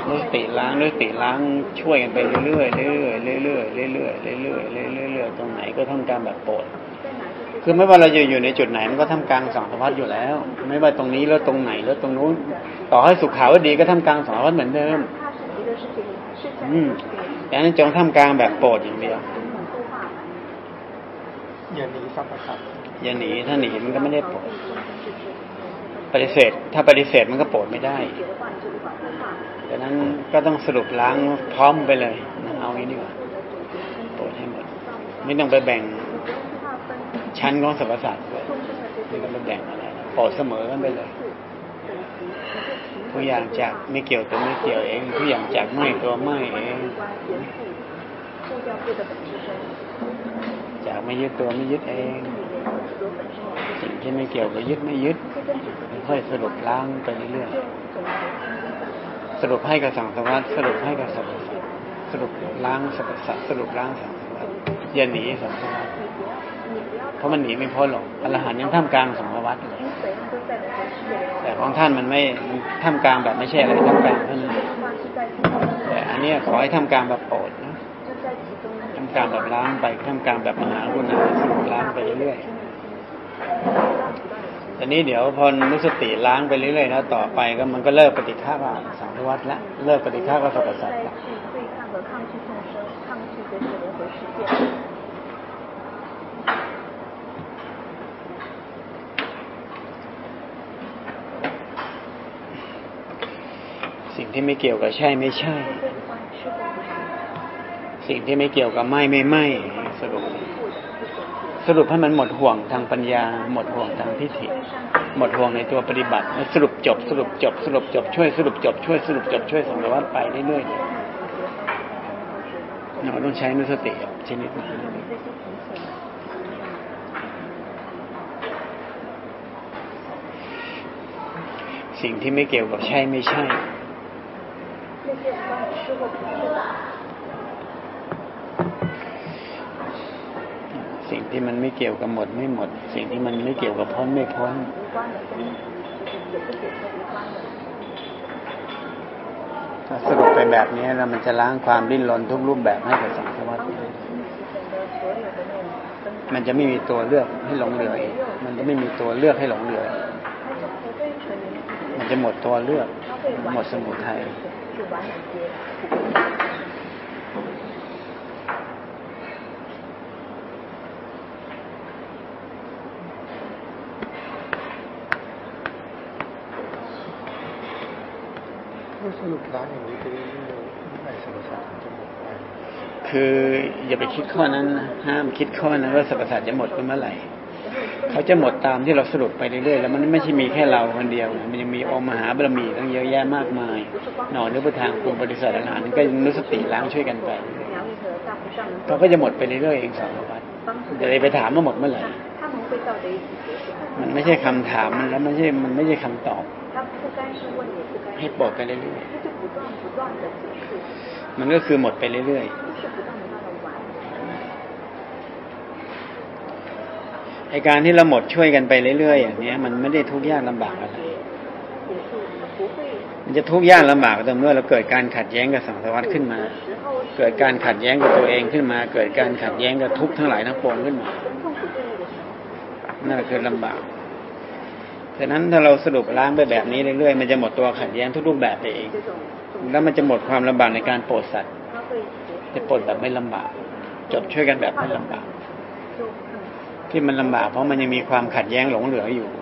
ด้วยสติล้างช่วยกันไปเรื่อยๆเรื่อยๆเรื่อยๆเรื่อยๆเรื่อยๆเรื่อยๆตรงไหนก็ทำการแบบโปรดคือไม่ว่าเราจะอยู่ในจุดไหนมันก็ทำกลางสองสวัสดิ์อยู่แล้วไม่ว่าตรงนี้แล้วตรงไหนแล้วตรงนู้นต่อให้สุขาวดีก็ทำกลางสองสวัสดิ์เหมือนเดิมดังนั้นจงทำกลางแบบโปรดอย่างเดียวอย่าหนีสรรพสัตว์อย่าหนีถ้าหนีมันก็ไม่ได้โปรดปฏิเสธถ้าปฏิเสธมันก็โปรดไม่ได้ดังนั้นก็ต้องสรุปล้างพร้อมไปเลยเอางี้ดีกว่าโปรดให้หมดไม่ต้องไปแบ่งชั้นของสรรพสัตว์ด้วยไม่ต้องไปแบ่งอะไรโปรดเสมอกันไปเลยทุกอย่างจากไม่เกี่ยวตัวไม่เกี่ยวเองทุกอย่างจากไม่ตัวไม่เองจากไม่ยึดตัวไม่ยึดเองสิ่งที่ไม่เกี่ยวกับยึดไม่ยึดค่อยสรุปล้างไปเรื่อยๆสรุปให้กับสังสารวัฏสรุปให้กับสรรพสัตว์สรุปล้างสรรพสัตว์สรุปล้างสังสารวัฏอย่าหนีสังสารวัฏเพราะมันหนีไม่พ้นหรอกอรหันต์ยังท่ามกลางสังสารวัฏเลยแต่ของท่านมันไม่ท่ามกลางแบบไม่ใช่อะไรท่ามกลางเท่านั้นแต่อันนี้ขอให้ท่ามกลางแบบโปรดนะท่ามกลางแบบล้างไปท่ามกลางแบบมหากรุณาสรุปล้างไปเรื่อยๆตอนนี้เดี๋ยวพอนุสติล้างไปเรื่อยๆแล้วต่อไปก็มันก็เลิกปฏิฆากับสังสารวัฏแล้วเลิกปฏิฆากับสรรพสัตว์แล้วสิ่งที่ไม่เกี่ยวกับใช่ไม่ใช่สิ่งที่ไม่เกี่ยวกับไม่สรุปให้มันหมดห่วงทางปัญญาหมดห่วงทางทิฏฐิหมดห่วงในตัวปฏิบัติสรุปจบช่วยสรุปจบช่วยสรุปจบช่วยสังสารวัฏไปเรื่อยๆเราต้องใช้นุสติชนิดนี้สิ่งที่ไม่เกี่ยวกับใช่ไม่ใช่สิ่งที่มันไม่เกี่ยวกับหมดไม่หมดสิ่งที่มันไม่เกี่ยวกับพ้นไม่พ้นถ้าสรุปไปแบบนี้แล้วมันจะล้างความดิ้นรนทุกรูปแบบให้กับสังสารวัฏมันจะไม่มีตัวเลือกให้หลงเหลืออีกมันจะไม่มีตัวเลือกให้หลงเหลือมันจะหมดตัวเลือกหมดสมุทัยสรุปล้างอย่างนี้ไปเรื่อยๆไม่สรรพสัตว์จะหมดไปคืออย่าไปคิดข้อนั้นห้ามคิดข้อนั้นว่าสรรพสัตว์จะหมดเมื่อไหร่เขาจะหมดตามที่เราสรุปไปเรื่อยๆแล้วมันไม่ใช่มีแค่เราคนเดียวมันยังมีองค์มหาบารมีตั้งเยอะแยะมากมายหน่อเนื้อประทางคุณบริษัทอาหารก็นุสติล้างช่วยกันไปเขาก็จะหมดไปเรื่อยๆเองสารวัฏจะไปถามว่าหมดเมื่อไหร่มันไม่ใช่คำถามมันแล้วมันไม่ใช่คำตอบให้ปลดไปเรื่อยๆมันก็คือหมดไปเรื่อยๆไอ้การที่เราหมดช่วยกันไปเรื่อยๆอย่างนี้มันไม่ได้ทุกข์ยากลำบากอะไรมันจะทุกข์ยากลำบากแต่เมื่อเราเกิดการขัดแย้งกับสังสารวัฏขึ้นมาเกิดการขัดแย้งกับตัวเองขึ้นมาเกิดการขัดแย้งกับทุกข์ทั้งหลายทั้งปวงขึ้นมานั่นคือลำบากฉะนั้นถ้าเราสรุปล้างไปแบบนี้เรื่อยๆมันจะหมดตัวขัดแย้งทุกรูปแบบไปเองแล้วมันจะหมดความลำบากในการโปรดสัตว์จะโปรดแบบไม่ลำบากจบช่วยกันแบบไม่ลำบากที่มันลำบากเพราะมันยังมีความขัดแย้งหลงเหลืออยู่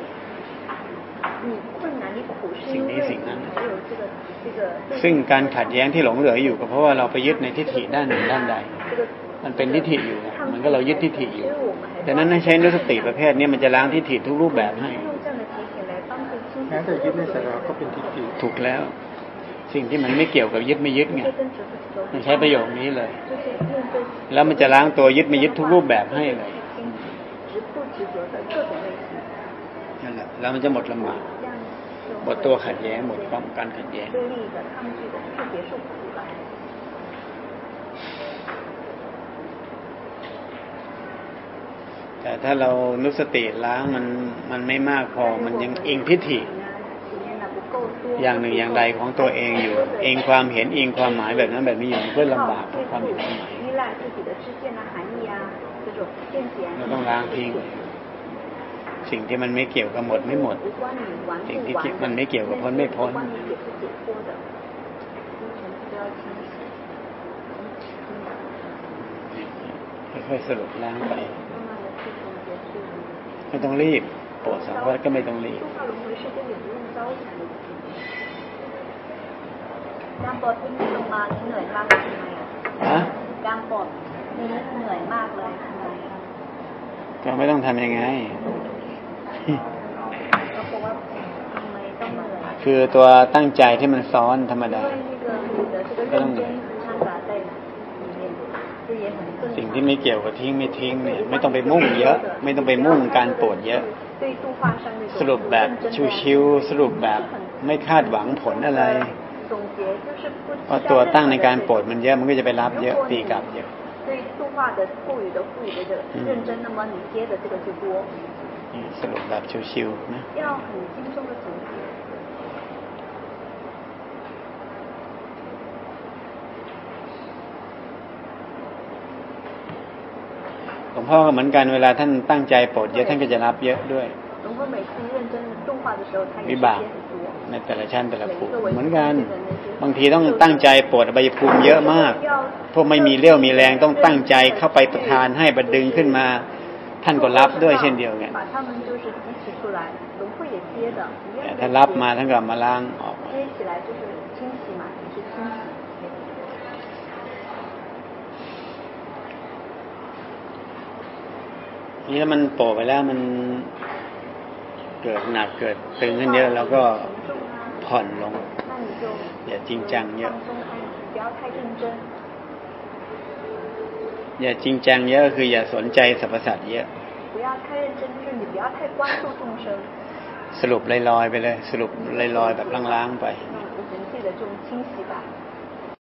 สิ่งนี้สิ่งนั้นซึ่งการขัดแย้งที่หลงเหลืออยู่ก็เพราะว่าเราไปยึดในทิฏฐิด้านหนึ่งด้านใดมันเป็นทิฏฐิอยู่มันก็เรายึดทิฏฐิอยู่ดังนั้นให้ใช้นุสติประเภทนี้มันจะล้างทิฏฐิทุกรูปแบบให้แม้แต่ยึดในสาระก็เป็นทิฏฐิถูกแล้วสิ่งที่มันไม่เกี่ยวกับยึดไม่ยึดไงมันใช้ประโยคนี้เลยแล้วมันจะล้างตัวยึดไม่ยึดทุกรูปแบบให้เลยนั่นแหละแล้วมันจะหมดลำบากหมดตัวขัดแย้งหมดความการขัดแย้งแต่ถ้าเรานุสติล้างมันไม่มากพอมันยังอิงทิฏฐิอย่างหนึ่งอย่างใดของตัวเองอยู่เองความเห็นเองความหมายแบบนั้นแบบนี้อยู่มันก็ลำบากความเห็นความหมายเราต้องล้างทิ้งสิ่งที่มันไม่เกี่ยวกับหมดไม่หมดสิ่งที่มันไม่เกี่ยวกับพ้นไม่พ้นค่อยๆสรุปล้างไปไม่ต้องรีบโปรดสังวรก็ไม่ต้องรีบการปลดที่มีลงมาเหนื่อยมากเลยทำไมอ่ะการปลดนี่เหนื่อยมากเลยทำไมก็ไม่ต้องทำยังไงก็เพราะว่าทำไมต้องเหนื่อยคือตัวตั้งใจที่มันซ้อนธรรมดาก็ต้องสิ่งที่ไม่เกี่ยวกับทิ้งไม่ทิ้งเนี่ยไม่ต้องไปมุ่งเยอะไม่ต้องไปมุ่งการปวดเยอะสรุปแบบชิวๆสรุปแบบไม่คาดหวังผลอะไรเพราะตัวตั้งในการปวดมันเยอะมันก็จะไปรับเยอะตีกลับเยอะสรุปแบบชิวๆนะหลวงพ่อก็เหมือนกันเวลาท่านตั้งใจปลดเยอะท่านก็จะรับเยอะด้วยวิบากในแต่ละชั้นแต่ละภูมิเหมือนกันบางทีต้องตั้งใจปลดอบายภูมิเยอะมากพวกไม่มีเรี่ยวมีแรงต้องตั้งใจเข้าไปประทานให้บดึงขึ้นมาท่านก็รับด้วยเช่นเดียวกันแต่ถ้ารับมาท่านก็มาล้างออกนี่ถ้ามันโปะไปแล้วมันเกิดหนักเกิดตึงขึ้นเยอะแล้วก็ผ่อนลงอย่าจริงจังเยอะอย่าจริงจังเยอะคืออย่าสนใจสรรพสัตว์เยอะสรุปลอยๆไปเลยสรุปลอยๆแบบล้างๆไป